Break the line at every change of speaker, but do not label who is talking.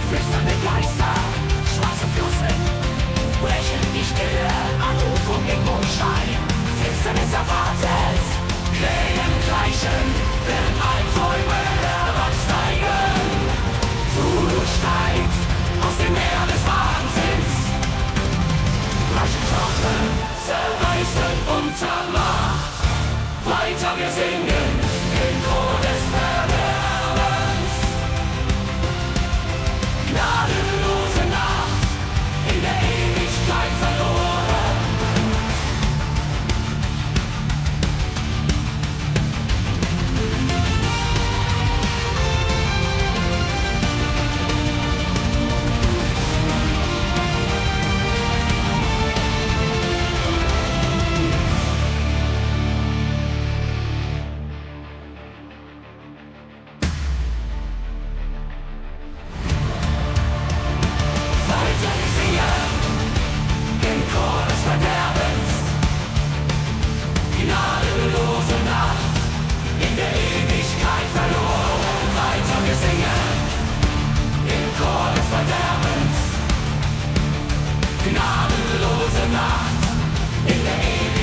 Flüsternde Geister, schwarze Flussen, brechen die Stille, Anrufung im Mondschein, Finsternis erwartet, Krähen gleichen, während Albträume heransteigen. Zulu steigt aus dem Meer des Wahnsinns, Flaschenschachteln zerreißen unter Macht. Weiter wir singen im Chor des Verderbens. Gnadenlose Nacht, in der Ewigkeit verloren. Gnadenlose Nacht in der Ewigkeit.